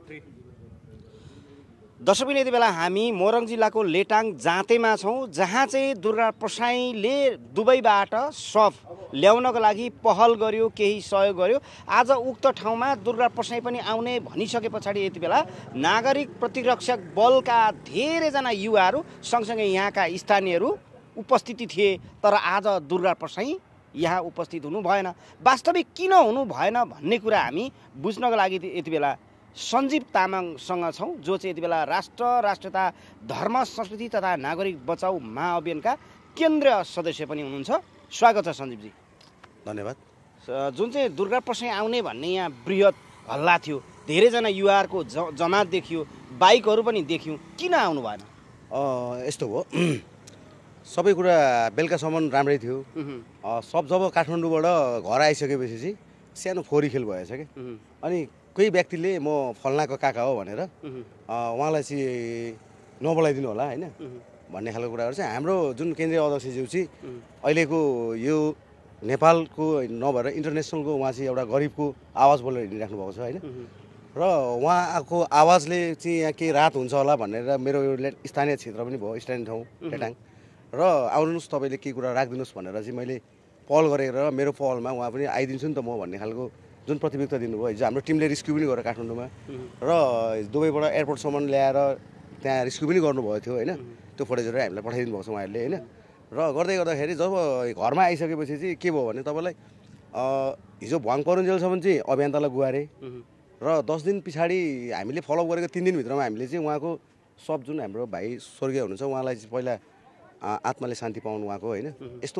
दर्शकबिन यति बेला हामी मोरङ जिल्लाको लेटाङ जाँतेमा छौँ, जहाँ चाहिँ दुर्गा प्रसाईले दुबईबाट शव ल्याउनको लागि पहल गर्यो, केही सहयोग गर्यो। आज उक्त ठाउँमा दुर्गा प्रसाई पनि आउने भनिसके पछाडि यति बेला नागरिक प्रतिरक्षक बलका धेरैजना युवाहरू सँगसँगै यहाँका स्थानीयहरू उपस्थिति थिए। तर आज दुर्गा प्रसाई यहाँ उपस्थित हुनु भएन। वास्तविक किन हुनु भएन भन्ने कुरा हामी बुझ्नको लागि यति बेला सञ्जीव तामाङसँग छौँ, जो चाहिँ यति बेला राष्ट्रता धर्म संस्कृति तथा नागरिक बचाउ महाअभियानका केन्द्रीय सदस्य पनि हुनुहुन्छ। स्वागत छ सञ्जीवजी। धन्यवाद। जुन चाहिँ दुर्गा प्रसाई आउने भन्ने यहाँ बृहत हल्ला थियो, धेरैजना युवाहरूको जमात देखियो, बाइकहरू पनि देख्यौँ, किन आउनु भएन? यस्तो हो, सबै कुरा बेलुकासम्म राम्रै थियो। सब जब काठमाडौँबाट घर आइसकेपछि चाहिँ सानो फोरी खेल भएछ कि, अनि कोही व्यक्तिले म फल्नाको काका हो भनेर उहाँलाई चाहिँ नबोलाइदिनु होला होइन भन्ने खालको कुराहरू चाहिँ हाम्रो जुन केन्द्रीय अध्यक्षज्यू चाहिँ अहिलेको यो नेपालको नभएर इन्टरनेसनलको उहाँ चाहिँ एउटा गरिबको आवाज बोलेर हिँडिराख्नु भएको छ होइन। र उहाँको आवाजले चाहिँ यहाँ केही राहत हुन्छ होला भनेर मेरो यो स्थानीय क्षेत्र पनि भयो, स्थानीय ठाउँ लेटाङ, र आउनुहोस् तपाईँले केही कुरा राखिदिनुहोस् भनेर चाहिँ मैले पहल गरेर मेरो पहलमा उहाँ पनि आइदिन्छु नि त म भन्ने खालको जुन प्रतियोगिता दिनुभयो। हिजो हाम्रो टिमले रेस्क्यु पनि गर्यो काठमाडौँमा, र दुबईबाट एयरपोर्टसम्म ल्याएर त्यहाँ रेस्क्यु पनि गर्नुभएको थियो होइन। त्यो फुटेजहरू हामीलाई पठाइदिनु भएको छ उहाँहरूले होइन। र गर्दै गर्दाखेरि जब घरमा आइसकेपछि चाहिँ के भयो भने तपाईँलाई हिजो भुवाङ परुन्जेलसम्म चाहिँ अभियन्तालाई गुहारे, र 10 दिन पछाडि हामीले फलोअप गरेको 3 दिनभित्रमा हामीले चाहिँ उहाँको सब जुन हाम्रो भाइ स्वर्गीय हुनुहुन्छ उहाँलाई चाहिँ पहिला आत्माले शान्ति पाउनु उहाँको होइन। यस्तो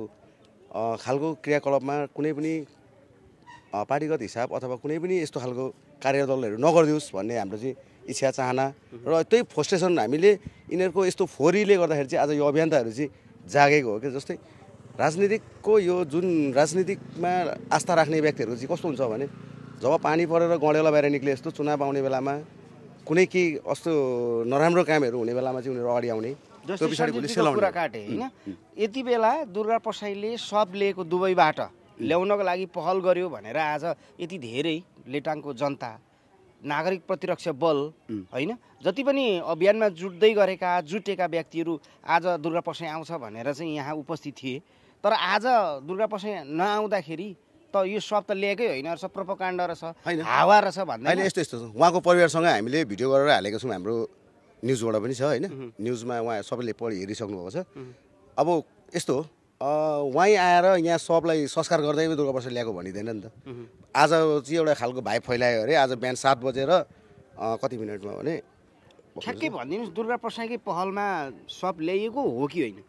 खालको क्रियाकलापमा कुनै पनि पार्टीगत हिसाब अथवा कुनै पनि यस्तो खालको कार्यदलहरू नगरिदियोस् भन्ने हाम्रो चाहिँ इच्छा चाहना, र त्यही फ्रस्ट्रेसन हामीले यिनीहरूको यस्तो फोरीले गर्दाखेरि चाहिँ आज यो अभियन्ताहरू चाहिँ जागेको हो कि। जस्तै राजनीतिकको यो जुन राजनीतिकमा आस्था राख्ने व्यक्तिहरू चाहिँ कस्तो हुन्छ भने जब पानी परेर गँडेला बाहिर निक्ले जस्तो चुनाव आउने बेलामा कुनै केही कस्तो नराम्रो कामहरू हुने बेलामा चाहिँ उनीहरू अगाडि आउने त्यो पछाडि भोलि सेलाउने कुरा काटे होइन। यति बेला दुर्गा प्रसाईले शव लिएको दुबईबाट ल्याउनको लागि पहल गर्यो भनेर आज यति धेरै लेटाङको जनता, नागरिक प्रतिरक्षा बल होइन, जति पनि अभियानमा जुटेका व्यक्तिहरू आज दुर्गा प्रसाई आउँछ भनेर चाहिँ यहाँ उपस्थित थिए। तर आज दुर्गा प्रसाई नआउँदाखेरि त यो सब त ल्याएकै होइन, सब प्रोपोगन्डा रहेछ, हावा रहेछ भन्दै। अहिले यस्तो उहाँको परिवारसँग हामीले भिडियो गरेर हालेको छौँ, हाम्रो न्युजबाट पनि छ होइन। न्युजमा उहाँ सबैले हेरिसक्नु भएको छ। अब यस्तो उहाँ आएर यहाँ सबलाई संस्कार गर्दै दुर्गा प्रसाई ल्याएको भनिँदैन नि त। आज चाहिँ एउटा खालको भाइब फैलायो अरे। आज बिहान 7 बजेर कति मिनटमा भने ठ्याक्कै भनिदिनुहोस्, दुर्गा प्रसाईकै पहलमा सब ल्याइएको हो कि होइन?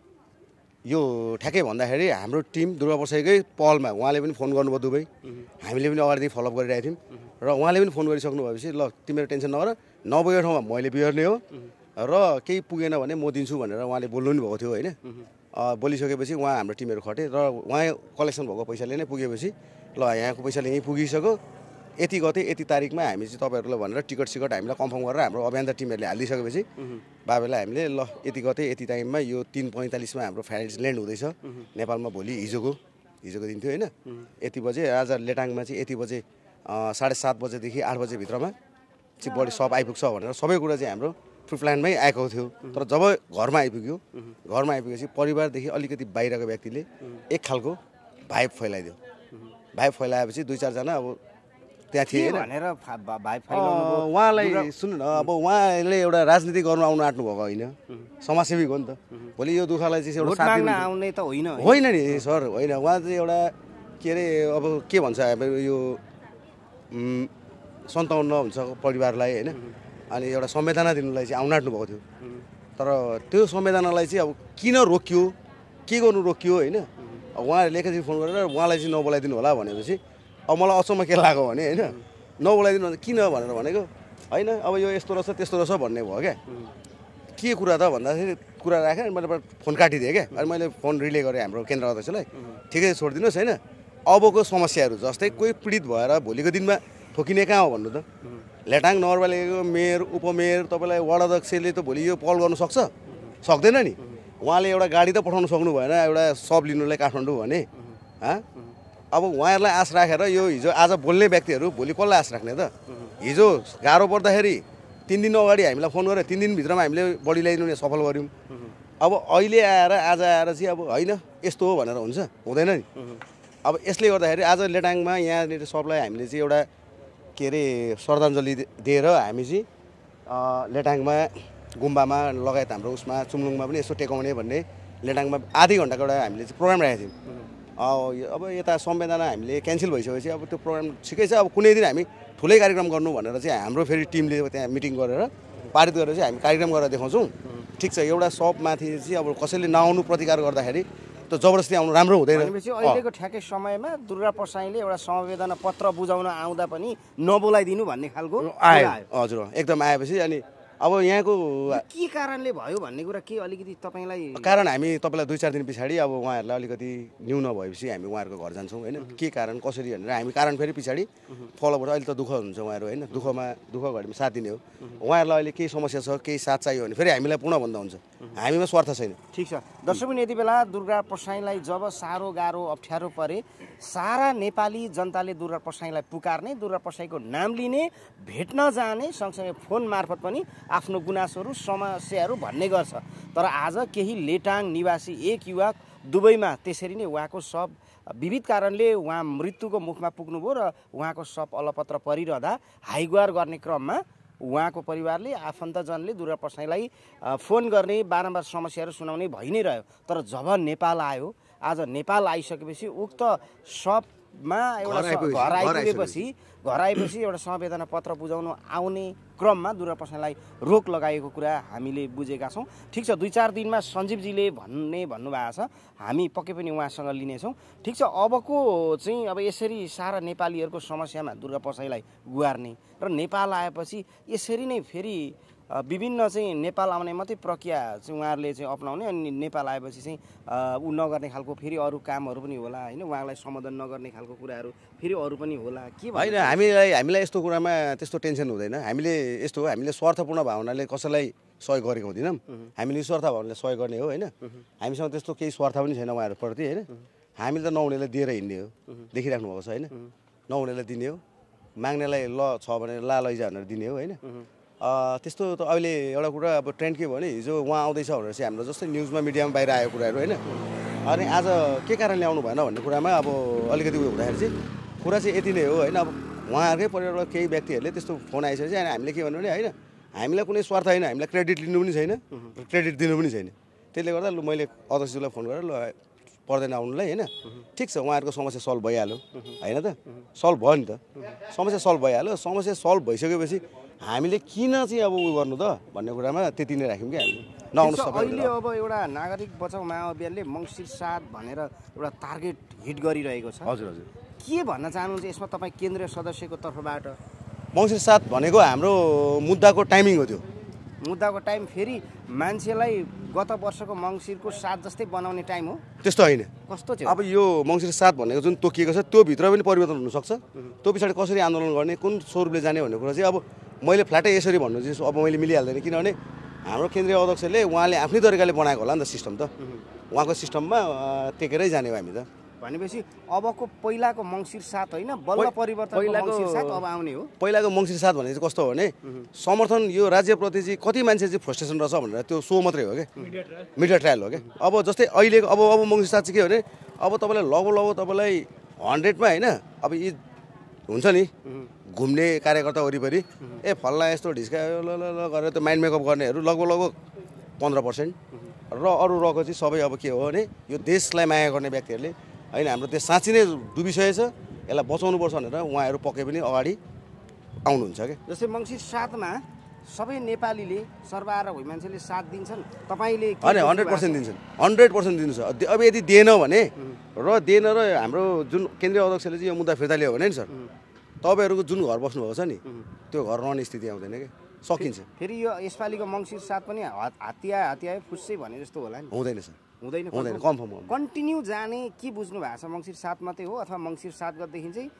यो ठ्याक्कै भन्दाखेरि हाम्रो टिम दुर्गा प्रसाईकै पहलमा उहाँले पनि फोन गर्नुभयो दुबई, हामीले पनि अगाडिदेखि फलोअप गरिरहेको थियौँ, र उहाँले पनि फोन गरिसक्नु भएपछि ल तिमीहरू टेन्सन नगर, नपुगेको ठाउँमा मैले बिहोर्ने हो, र केही पुगेन भने म दिन्छु भनेर उहाँले बोल्नु नि भएको थियो होइन। बोलिसकेपछि उहाँ हाम्रो टिमहरू खटे, र उहाँ कलेक्सन भएको पैसाले नै पुगेपछि ल यहाँको पैसाले यहीँ पुगिसक्यो, यति गते यति तारिकमा हामी चाहिँ तपाईँहरूलाई भनेर टिकट हामीलाई कन्फर्म गरेर हाम्रो अभियन्ता टिमहरूले हालिदिइसकेपछि बाबेलाई हामीले ल यति गते यति टाइममा यो 3:45मा हाम्रो फ्लाइट ल्यान्ड हुँदैछ नेपालमा, भोलि हिजोको दिन थियो होइन। यति बजे आज लेटाङमा चाहिँ यति बजे 7:30 बजेदेखि 8 बजेभित्रमा चाहिँ बडी सब आइपुग्छ भनेर सबै कुरा चाहिँ हाम्रो प्री प्लानमै आएको थियो। तर जब घरमा आइपुगेपछि परिवारदेखि अलिकति बाहिरको व्यक्तिले एक खालको भाइब फैलाइदियो। भाइब फैलाएपछि 2-4 जना अब त्यहाँ थिए भनेर उहाँलाई सुन्नु न, अब उहाँले एउटा राजनीति गर्नु आउनु आँट्नु भएको होइन, समाजसेविक हो नि त। भोलि यो दुःखलाई चाहिँ एउटा साथ दिनु आउने त होइन नि सर, होइन। उहाँ चाहिँ एउटा के अरे अब के भन्छ अब यो 57 हुन्छ परिवारलाई होइन, अनि एउटा संवेदना दिनुलाई चाहिँ आउनु आँट्नु भएको थियो। तर त्यो संवेदनालाई चाहिँ अब किन रोकियो, के गर्नु रोकियो होइन। उहाँहरूले एकैचोटि फोन गरेर उहाँलाई चाहिँ नबोलाइदिनु होला भनेपछि अब मलाई अचम्म के लाग्यो भने होइन, नबोलाइदिनु भने किन भनेर भनेको होइन, अब यो यस्तो रहेछ त्यस्तो रहेछ भन्ने भयो क्या। के कुरा त भन्दाखेरि कुरा राखेँ, मैले फोन काटिदिएँ क्या। अनि मैले फोन रिले गरेँ हाम्रो केन्द्र अध्यक्षलाई, ठिकै छोडिदिनुहोस् होइन, अबको समस्याहरू जस्तै कोही पीडित भएर भोलिको दिनमा ठोकिने कहाँ हो भन्नु त। लेटाङ नगरपालिकाको मेयर उपमेयर तपाईँलाई वार्ड अध्यक्षले त भोलि यो पहल गर्नु सक्दैन नि। उहाँले एउटा गाडी त पठाउनु सक्नु भएन एउटा सब लिनुलाई काठमाडौँ भने। अब उहाँहरूलाई आश राखेर यो हिजो आज बोल्ने व्यक्तिहरू भोलि कसलाई आश राख्ने त? हिजो गाह्रो पर्दाखेरि 3 दिन अगाडि हामीलाई फोन गरेर 3 दिनभित्रमा हामीले बडी ल्याइदिनु सफल गऱ्यौँ। अब अहिले आएर आज आएर चाहिँ अब होइन यस्तो हो भनेर हुन्छ हुँदैन नि। अब यसले गर्दाखेरि आज लेटाङमा यहाँनिर सबलाई हामीले चाहिँ एउटा के अरे श्रद्धाञ्जली दिएर हामी चाहिँ लेटाङमा गुम्बामा लगायत हाम्रो उसमा चुम्लुङमा पनि यसो टेकाउने भन्ने लेटाङमा आधी घन्टाको एउटा हामीले चाहिँ प्रोग्राम राखेको थियौँ। अब यता संवेदना हामीले क्यान्सल भइसकेपछि अब त्यो प्रोग्राम ठिकै छ। अब कुनै दिन हामी ठुलै कार्यक्रम गर्नु भनेर चाहिँ हाम्रो फेरि टिमले त्यहाँ मिटिङ गरेर पारित गरेर चाहिँ हामी कार्यक्रम गरेर देखाउँछौँ। ठिक छ, एउटा सबमाथि चाहिँ अब कसैले नआउनु प्रतिकार गर्दाखेरि त जबरजस्ती आउनु राम्रो हुँदैन। अहिलेको ठ्याक्कै समयमा दुर्गा प्रसाईले एउटा संवेदना पत्र बुझाउन आउँदा पनि नबोलाइदिनु भन्ने खालको आयो। हजुर एकदम आएपछि अनि अब यहाँको के कारणले भयो भन्ने कुरा के अलिकति तपाईँलाई कारण हामी तपाईँलाई 2-4 दिन पछाडि अब उहाँहरूलाई अलिकति न्यून भएपछि हामी उहाँहरूको घर जान्छौँ होइन के कारण कसरी भनेर हामी कारण फेरि पछाडि फलो गर्छ। अहिले त दुःख हुन्छ उहाँहरू होइन, दुःख घडीमा साथ दिने हो। उहाँहरूलाई अहिले केही समस्या छ केही साथ चाहियो भने फेरि हामीलाई पुनः भन्दा हुन्छ, हामीमा स्वार्थ छैन। ठिक छ दर्शक, यति बेला दुर्गा प्रसाईलाई जब साह्रो गाह्रो अप्ठ्यारो परे सारा नेपाली जनताले दुर्गा प्रसाईलाई पुकार्ने, दुर्गा प्रसाईको नाम लिने, भेट्न जाने, सँगसँगै फोन मार्फत पनि आफ्नो गुनासोहरू समस्याहरू भन्ने गर्छ। तर आज केही लेटाङ निवासी एक युवक दुबईमा त्यसरी नै उहाँको शव विविध कारणले उहाँ मृत्युको मुखमा पुग्नुभयो र उहाँको शव अलपत्र परिरहँदा हाइगुहार गर्ने क्रममा उहाँको परिवारले आफन्तजनले दुर्गा प्रसाईलाई फोन गर्ने, बारम्बार समस्याहरू सुनाउने भइ नै रह्यो। तर जब नेपाल आयो, आज नेपाल आइसकेपछि उक्त शवमा एउटा घर आएपछि एउटा संवेदना पत्र बुझाउन आउने क्रममा दुर्गा प्रसाईलाई रोक लगाएको कुरा हामीले बुझेका छौँ। ठिक छ, 2-4 दिनमा सञ्जीवजीले भन्नुभएको छ, हामी पक्कै पनि उहाँसँग लिनेछौँ। ठिक छ, अबको चाहिँ अब यसरी सारा नेपालीहरूको समस्यामा दुर्गा प्रसाईलाई गुहार्ने र नेपाल आएपछि यसरी नै फेरि विभिन्न चाहिँ नेपाल आउने मात्रै प्रक्रिया चाहिँ उहाँहरूले चाहिँ अपनाउने अनि नेपाल आएपछि चाहिँ ऊ नगर्ने खालको फेरि अरू कामहरू पनि होला होइन, उहाँलाई सम्बोधन नगर्ने खालको कुराहरू फेरि अरू पनि होला के होइन। हामीलाई यस्तो कुरामा त्यस्तो टेन्सन हुँदैन। हामीले स्वार्थपूर्ण भावनाले कसैलाई सहयोग गरेको हुँदैनौँ। हामीले निस्वार्थ भावनाले सहयोग गर्ने हो होइन। हामीसँग त्यस्तो केही स्वार्थ पनि छैन उहाँहरूप्रति होइन। हामीले त नहुनेलाई दिएर हिँड्ने हो, देखिराख्नु भएको छ होइन। नहुनेलाई दिने हो, माग्नेलाई ल छ भने ला लैजा भनेर दिने हो होइन। त्यस्तो त अहिले एउटा कुरा अब ट्रेन्ड के भयो भने हिजो उहाँ आउँदैछ भनेर चाहिँ हाम्रो जस्तै न्युजमा मिडियामा बाहिर आएको कुराहरू होइन। अनि आज के कारणले आउनु भएन भन्ने कुरामा अब अलिकति उयो हुँदाखेरि चाहिँ कुरा चाहिँ यति नै हो होइन। अब उहाँहरूकै परिवारबाट केही व्यक्तिहरूले त्यस्तो फोन आइसकेपछि अनि हामीले के भन्नु भने होइन, हामीलाई कुनै स्वार्थ होइन, हामीलाई क्रेडिट लिनु पनि छैन, क्रेडिट दिनु पनि छैन। त्यसले गर्दा ल मैले अध्यक्षज्यूलाई फोन गरेर ल पर्दैन आउनुलाई होइन। ठिक छ, उहाँहरूको समस्या सल्भ भइहाल्यो होइन त, सल्भ भयो नि त, समस्या सल्भ भइहाल्यो। समस्या सल्भ भइसकेपछि हामीले किन चाहिँ अब उयो गर्नु त भन्ने कुरामा त्यति नै राख्यौँ कि हामी नआउनु सक्छ। अहिले अब एउटा नागरिक बचाउ महाअभियानले मङ्सिर 7 भनेर एउटा टार्गेट हिट गरिरहेको छ। हजुर हजुर, के भन्न चाहनुहुन्छ यसमा तपाईँ केन्द्रीय सदस्यको तर्फबाट? मङ्सिर 7 भनेको हाम्रो मुद्दाको टाइमिङ हो। त्यो मुद्दाको टाइम फेरि मान्छेलाई गत वर्षको मङ्सिरको 7 जस्तै बनाउने टाइम हो? त्यस्तो होइन। कस्तो थियो? अब यो मङ्सिर 7 भनेको जुन तोकिएको छ त्यो भित्र पनि परिवर्तन हुनसक्छ। त्यो पछाडि कसरी आन्दोलन गर्ने, कुन स्वरूपले जाने भन्ने कुरा चाहिँ अब मैले फ्ल्याटै यसरी भन्नु चाहिँ अब मैले मिलिहाल्दैन। किनभने हाम्रो केन्द्रीय अध्यक्षले उहाँले आफ्नै तरिकाले बनाएको होला नि त सिस्टम त, उहाँको सिस्टममा टेकेरै जाने हो हामी त। भनेपछि अबको पहिलाको मङ्सिर 7 होइन, बल्ल परिवर्तन मङ्सिर 7 अब आउने हो। पहिलाको मङ्सिर 7 भने चाहिँ कस्तो हो भने समर्थन यो राज्यप्रति चाहिँ कति मान्छे चाहिँ फ्रस्ट्रेसन रहेछ भनेर त्यो सो मात्रै हो क्या, मिडिया ट्रायल हो क्या। अब जस्तै अहिलेको अब मङ्सिर 7 चाहिँ के हो भने अब तपाईँलाई लगभग तपाईँलाई 100मा होइन अब यी हुन्छ नि घुम्ने कार्यकर्ता वरिपरि ए फल्ला यस्तो ढिस्का ल गरेर त्यो माइन्ड मेकअप गर्नेहरू लगभग 15% र अरू रहेको चाहिँ सबै अब के हो भने यो देशलाई माया गर्ने व्यक्तिहरूले होइन हाम्रो देश साँच्ची नै डुबिसकेको छ, यसलाई बचाउनुपर्छ भनेर उहाँहरू पक्कै पनि अगाडि आउनुहुन्छ क्या। जस्तै मङ्सिर 7मा सबै नेपालीले सर्वहारा भई मान्छेले साथ दिन्छन्, तपाईँले होइन 100% दिन्छन्, 100% दिन्छ। अब यदि दिएन भने र हाम्रो जुन केन्द्रीय अध्यक्षले चाहिँ यो मुद्दा फिर्ता लियो भने नि सर तपाईँहरूको जुन घर बस्नुभएको छ नि त्यो घर रहने स्थिति आउँदैन क्या, सकिन्छ। फेरि यो यसपालिको मङ्सिर 7 पनि हतिया फुस्सै भने जस्तो होला नि? हुँदैन सर, हुँदैन कन्फर्म हो। कन्टिन्यू जाने के बुझ्नु भएको छ? मङ्सिर 7 मात्रै हो अथवा मङ्सिर 7 गतेदेखि चाहिँ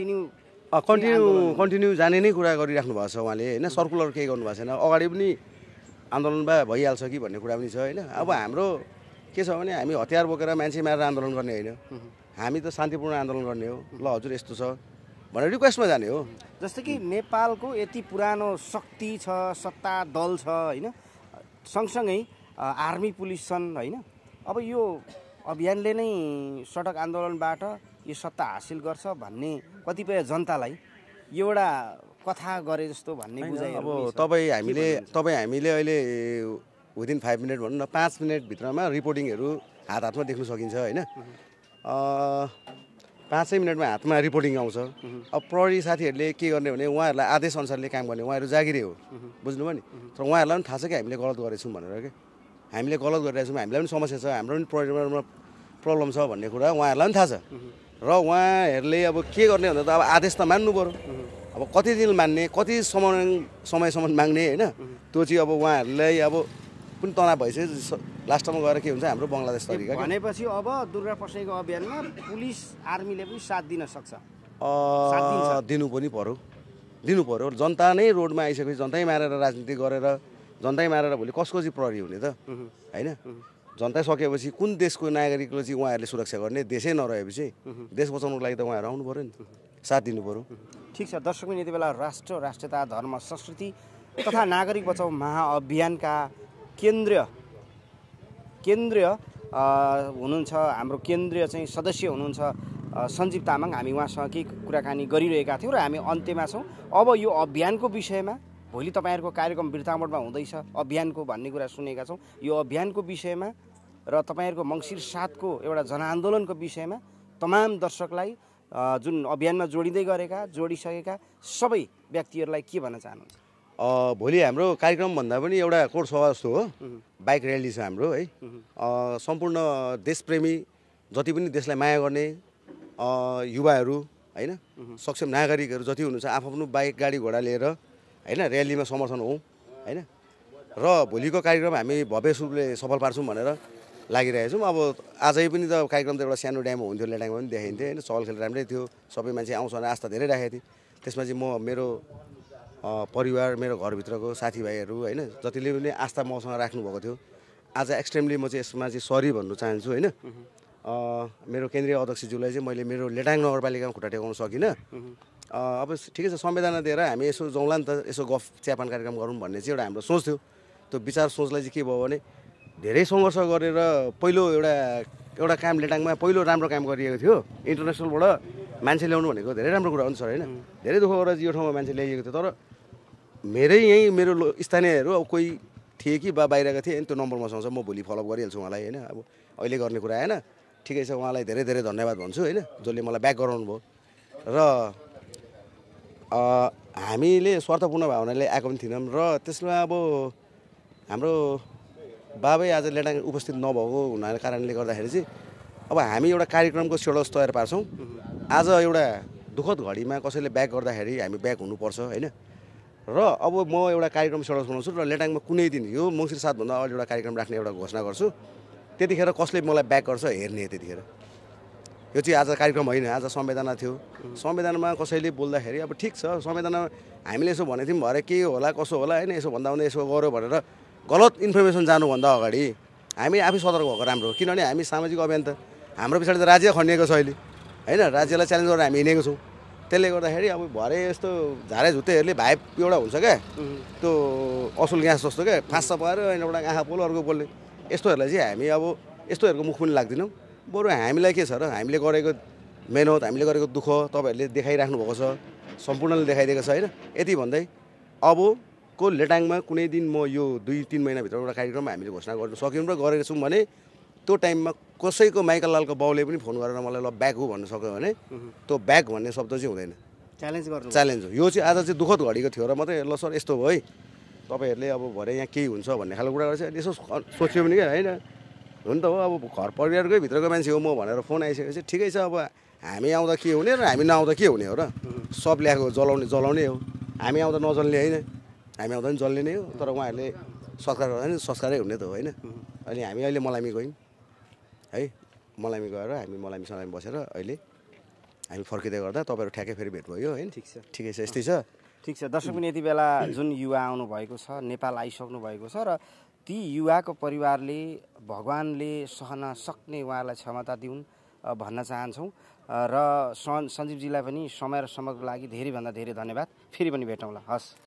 कन्टिन्यू जाने नै कुरा गरिराख्नु भएको छ उहाँले होइन। सर्कुलर केही गर्नु भएको छैन, अगाडि पनि आन्दोलन भइहाल्छ कि भन्ने कुरा पनि छ होइन। अब हाम्रो के छ भने हामी हतियार बोकेर मान्छे मारेर आन्दोलन गर्ने होइन, हामी त शान्तिपूर्ण आन्दोलन गर्ने हो। ल हजुर यस्तो छ भनेर रिक्वेस्टमा जाने हो। जस्तै कि नेपालको यति पुरानो शक्ति छ, सत्ता दल छ होइन, सँगसँगै आर्मी पुलिस छन् होइन। अब यो अभियानले नै सडक आन्दोलनबाट यो सत्ता हासिल गर्छ भन्ने कतिपय जनतालाई एउटा कथा गरे जस्तो भन्ने बुझाइ। अब तपाईँ हामीले अहिले विदिन 5 मिनट भनौँ न, 5 मिनटभित्रमा रिपोर्टिङहरू हातमा देख्न सकिन्छ होइन। 5 मिनटमा हातमा रिपोर्टिङ आउँछ। अब प्रहरी साथीहरूले के गर्ने भने उहाँहरूलाई आदेश अनुसारले काम गर्ने, उहाँहरू जागिरे हो, बुझ्नुभयो नि। तर उहाँहरूलाई पनि थाहा छ कि हामीले गलत गरेछौँ भनेर, क्या हामीले गलत गरिरहेछौँ, हामीलाई पनि समस्या छ, हाम्रो पनि प्रहरीमा प्रब्लम छ भन्ने कुरा उहाँहरूलाई पनि थाहा छ। र उहाँहरूले अब के गर्ने भन्दा त अब आदेश त मान्नु पऱ्यो। अब कति दिन मान्ने, कति समयसम्म माग्ने होइन, त्यो चाहिँ अब उहाँहरूलाई अब पनि तनाव भइसक्यो। लास्टमा गएर के हुन्छ हाम्रो बङ्गलादेश तरिका भनेपछि अब दुर्गा प्रसाईको अभियानमा पुलिस आर्मीले पनि साथ दिन सक्छ। दिनु पनि पर्यो। जनता नै रोडमा आइसकेपछि जनतै मारेर राजनीति गरेर, जनतै मारेर भोलि कसको चाहिँ प्रहरी हुने त होइन। जनता सकेपछि कुन देशको नागरिकले चाहिँ उहाँहरूले सुरक्षा गर्ने, देशै नरहेपछि देश बचाउनुको लागि त उहाँहरू आउनु पऱ्यो नि, साथ दिनु पऱ्यो। ठिक छ दर्शक, यति बेला राष्ट्र, राष्ट्रियता, धर्म, संस्कृति तथा नागरिक बचाउ महाअभियानका केन्द्रीय हुनुहुन्छ, हाम्रो केन्द्रीय चाहिँ सदस्य हुनुहुन्छ सञ्जीव तामाङ। हामी उहाँसँग केही कुराकानी गरिरहेका थियौँ र हामी अन्त्यमा छौँ। अब यो अभियानको विषयमा भोलि तपाईँहरूको कार्यक्रम बिर्तामोडमा हुँदैछ, अभियानको भन्ने कुरा सुनेका छौँ। यो अभियानको विषयमा र तपाईँहरूको मङ्सिर 7 को एउटा जनआन्दोलनको विषयमा तमाम दर्शकलाई, जुन अभियानमा जोडिसकेका सबै व्यक्तिहरूलाई के भन्न चाहनुहुन्छ? भोलि हाम्रो कार्यक्रम भन्दा पनि एउटा कोड सभा जस्तो हो, बाइक र्याली छ हाम्रो है। सम्पूर्ण देशप्रेमी, जति पनि देशलाई माया गर्ने युवाहरू होइन, सक्षम नागरिकहरू जति हुनुहुन्छ, आफ्नो बाइक गाडी घोडा लिएर होइन र्यालीमा समर्थन हौँ होइन। र भोलिको कार्यक्रम हामी भव्य रूपले सफल पार्छौँ भनेर लागिरहेछौँ। अब आजै पनि त कार्यक्रम त एउटा सानो ड्याममा हुन्थ्यो, लेटाङमा पनि देखाइन्थ्यो होइन, चहल खेल राम्रै थियो, सबै मान्छे आउँछ भने आस्था धेरै राखेको थिएँ। त्यसमा चाहिँ म मेरो परिवार, मेरो घरभित्रको साथीभाइहरू होइन, जतिले पनि आस्था मसँग राख्नुभएको थियो, आज एक्सट्रिमली म चाहिँ यसमा चाहिँ सरी भन्नु चाहन्छु होइन। मेरो केन्द्रीय अध्यक्षज्यूलाई चाहिँ मैले मेरो लेटाङ नगरपालिकामा खुट्टा टेकाउन सकिनँ। अब ठिकै छ, संवेदना दिएर हामी यसो जाउँला नि त, यसो गफ चियापान कार्यक्रम गरौँ भन्ने चाहिँ एउटा हाम्रो सोच थियो। त्यो विचार सोचलाई चाहिँ के भयो भने धेरै सङ्घर्ष गरेर पहिलो एउटा काम लेटाङमा पहिलो राम्रो काम गरिएको थियो। इन्टरनेसनलबाट मान्छे ल्याउनु भनेको धेरै राम्रो कुरा हो नि सर होइन। धेरै दुःख गरेर यो ठाउँमा मान्छे ल्याइएको थियो, तर मेरो स्थानीयहरू अब कोही थिए कि बाहिरका थिए, त्यो नम्बर मसँग छ, म भोलि फलोअप गरिहाल्छु उहाँलाई होइन। अब अहिले गर्ने कुरा आएन, ठिकै छ, उहाँलाई धेरै धेरै धन्यवाद भन्छु होइन, जसले मलाई ब्याक गराउनु भयो। र हामीले स्वार्थपूर्ण भावनाले आएको पनि थिएनौँ र त्यसमा अब हाम्रो बाबै आज लेटाङ उपस्थित नभएको हुनाको कारणले गर्दाखेरि चाहिँ अब हामी एउटा कार्यक्रमको सिलेबस तयार पार्छौँ। आज एउटा दुःखद घडीमा कसैले ब्याक गर्दाखेरि हामी ब्याक हुनुपर्छ होइन। र अब म एउटा कार्यक्रम सिलेबस बनाउँछु र लेटाङमा कुनै दिन यो मङ्सिर 7 भन्दा अगाडि एउटा कार्यक्रम राख्ने एउटा घोषणा गर्छु। त्यतिखेर कसले मलाई ब्याक गर्छ हेर्ने, त्यतिखेर यो चाहिँ आज कार्यक्रम होइन, आज संवेदना थियो। संवेदनामा कसैले बोल्दाखेरि अब ठिक छ, संवेदनामा हामीले यसो भनेको थियौँ भरे के होला कसो होला होइन, यसो भन्दा यसो गऱ्यो भनेर गलत इन्फर्मेसन जानुभन्दा अगाडि हामी आफै सतर्क भएको राम्रो। किनभने हामी सामाजिक अभियान त हाम्रो पछाडि त राज्य खनिएको छ अहिले होइन, राज्यलाई च्यालेन्ज गरेर हामी हिँडेको छौँ। त्यसले गर्दाखेरि अब भरे यस्तो झारे झुत्तेहरूले भाइब एउटा हुन्छ क्या, त्यो असुल ग्यास जस्तो क्या, फाँस पाएर एउटा आँखा पोल्यो अर्को पोल्ने, यस्तोहरूलाई चाहिँ हामी अब यस्तोहरूको मुख पनि लाग्दैनौँ। बरु हामीलाई के छ र, हामीले गरेको मेहनत, हामीले गरेको दुःख तपाईँहरूले देखाइराख्नु भएको छ, सम्पूर्णले देखाइदिएको छ होइन। यति भन्दै अबको लेटाङमा कुनै दिन म यो 2-3 महिनाभित्र एउटा कार्यक्रम हामीले घोषणा गर्न सक्यौँ र गरेको छौँ भने त्यो टाइममा कसैको माइकल लालको बाउले पनि फोन गरेर मलाई ल ब्याक हो भन्न सक्यो भने त्यो ब्याक भन्ने शब्द चाहिँ हुँदैन, च्यालेन्ज हो। यो चाहिँ आज चाहिँ दुःखद घडीको थियो र मात्रै ल सर यस्तो भयो है, तपाईँहरूले अब भरे यहाँ केही हुन्छ भन्ने खालको कुरा गरेर चाहिँ यसो सोच्यो भने क्या होइन, हुन त हो अब घर परिवारकै भित्रको मान्छे हो म भनेर फोन आइसकेपछि ठिकै छ। अब हामी आउँदा के हुने र हामी नआउँदा के हुने हो र, सब ल्याएको जलाउने हो, हामी आउँदा नजल्ने होइन, हामी आउँदा पनि जल्ने नै हो। तर उहाँहरूले सत्कार गर्दा नि संस्कारै हुने त हो होइन। अनि हामी अहिले मलामी गयौँ है, मलामी गएर हामी मलामी बसेर अहिले हामी फर्किँदै गर्दा तपाईँहरू ठ्याक्कै फेरि भेट भयो होइन। ठिकै छ, यस्तै छ। ठिक छ दर्शक पनि यति बेला जुन युवा आउनुभएको छ, नेपाल आइसक्नु भएको छ र ती युवाको परिवारले भगवानले सहन सक्ने उहाँलाई क्षमता दिउन् भन्न चाहन्छौँ। र सञ्जीवजीलाई पनि समय र समयको लागि धेरैभन्दा धेरै धन्यवाद। फेरि पनि भेटौँला। हस्।